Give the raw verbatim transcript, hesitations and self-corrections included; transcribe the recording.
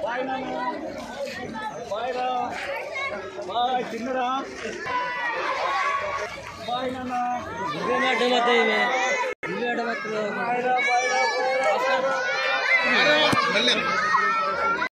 bye నాన్న bye రా bye చిన్నరా bye నాన్న ఇదే మాట మతే ఇవే ఇదే మాట మతే బాయ్ రా బాయ్ రా మళ్ళీ